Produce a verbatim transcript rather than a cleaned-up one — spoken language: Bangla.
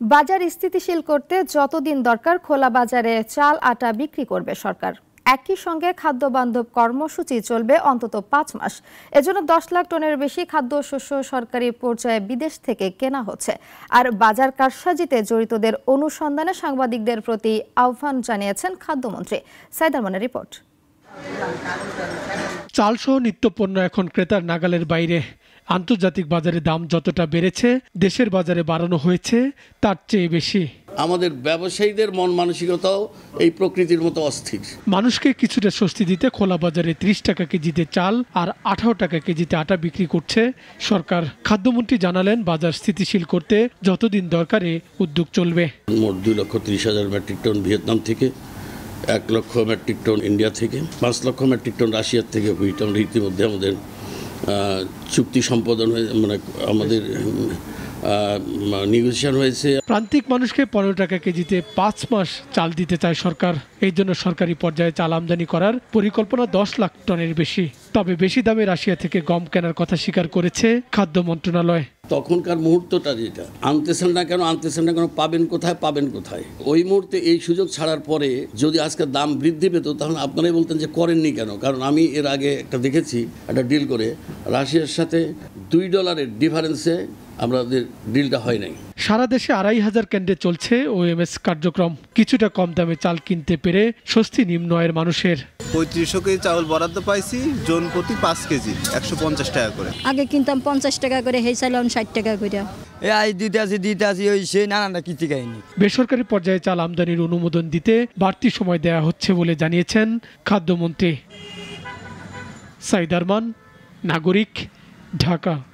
বাজার স্থিতিশীল করতে যতদিন দরকার খোলা বাজারে চাল আটা বিক্রি করবে সরকার। একই সঙ্গে খাদ্য বান্ধব কর্মসূচি চলবে অন্তত পাঁচ মাস। এজন্য দশ লাখ টনের বেশি খাদ্যশস্য সরকারি পর্যায়ে বিদেশ থেকে কেনা হচ্ছে। আর বাজার কারসাজিতে জড়িতদের অনুসন্ধানে সাংবাদিকদের প্রতি আহ্বান জানিয়েছেন খাদ্যমন্ত্রী। সাইদার মানের রিপোর্ট। চালসহ নিত্যপণ্য এখন ক্রেতার নাগালের বাইরে। আন্তর্জাতিক বাজারে দাম যতটা বেড়েছে, দেশের বাজারে বাড়ানো হয়েছে তার চেয়ে বেশি। আমাদের ব্যবসায়ীদের মন মানসিকতাও এই প্রকৃতির মতো অস্থির। মানুষকে কিছুটা স্বস্তি দিতে খোলা বাজারে ত্রিশ টাকা কেজিতে চাল আর আঠারো টাকা কেজিতে আটা বিক্রি করছে সরকার। খাদ্যমন্ত্রী জানালেন, বাজার স্থিতিশীল করতে যতদিন দরকারে উদ্যোগ চলবে। মোট দুই লক্ষ ত্রিশ হাজার মেট্রিক টন ভিয়েতনাম থেকে, এক লক্ষ মেট্রিক টন ইন্ডিয়া থেকে, পাঁচ লক্ষ মেট্রিক টন রাশিয়ার থেকে হুইট আমরা ইতিমধ্যে আমাদের চুক্তি সম্পাদন হয়ে মানে আমাদের নেগোসিয়েশন হয়েছে। প্রান্তিক মানুষকে পনেরো টাকা কেজিতে পাঁচ মাস চাল দিতে চায় সরকার। এই জন্য সরকারি পর্যায়ে চাল আমদানি করার পরিকল্পনা দশ লাখ টনের বেশি। তবে বেশি দামে রাশিয়া থেকে গম কেনার কথা স্বীকার করেছে খাদ্য মন্ত্রণালয়। তখনকার মুহূর্তটা যেটা আনতেছেন না কেন আনতেছেন না কেন পাবেন কোথায় পাবেন কোথায় ওই মুহূর্তে এই সুযোগ ছাড়ার পরে যদি আজকে দাম বৃদ্ধি পেত তাহলে আপনারাই বলতেন যে করেননি কেন। কারণ আমি এর আগে একটা দেখেছি, একটা ডিল করে রাশিয়ার সাথে দুই ডলারের ডিফারেন্সে আমাদের ডিলটা হয় নাই। সারা দেশে আড়াই হাজার কেন্দ্রে চলছে ওএমএস কার্যক্রম। কিছুটা কম দামে চাল কিনতে পেরে স্বস্তি নিম্ন আয়ের মানুষের। পঁয়ত্রিশশো কেজি চাউল বরাদ্দ পাইছি, জন প্রতি পাঁচ কেজি একশো পঞ্চাশ টাকা করে। আগে কিনতাম পঞ্চাশ টাকা করে, সেই চাল ষাট টাকা করে। দিতে আসি দিতে আসি ওই সে নানানটা কিছু খাইনি। বেসরকারি পর্যায়ে চাল আমদানির অনুমোদন দিতে বাড়তি সময় দেওয়া হচ্ছে বলে জানিয়েছেন খাদ্যমন্ত্রী। সাইদার মান, নাগরিক, ঢাকা।